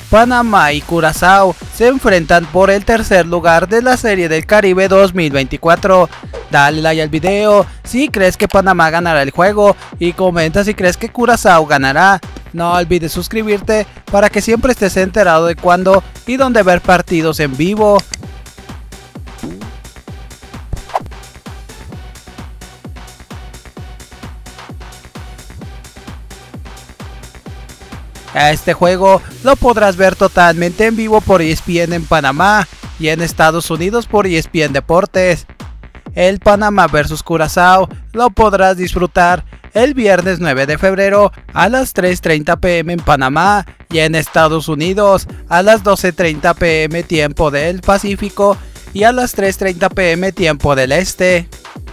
Panamá y Curazao se enfrentan por el tercer lugar de la Serie del Caribe 2024. Dale like al video si crees que Panamá ganará el juego y comenta si crees que Curazao ganará. No olvides suscribirte para que siempre estés enterado de cuándo y dónde ver partidos en vivo. A este juego lo podrás ver totalmente en vivo por ESPN en Panamá y en Estados Unidos por ESPN Deportes. El Panamá vs Curazao lo podrás disfrutar el viernes 9 de febrero a las 3:30 p.m. en Panamá y en Estados Unidos a las 12:30 p.m. tiempo del Pacífico y a las 3:30 p.m. tiempo del Este.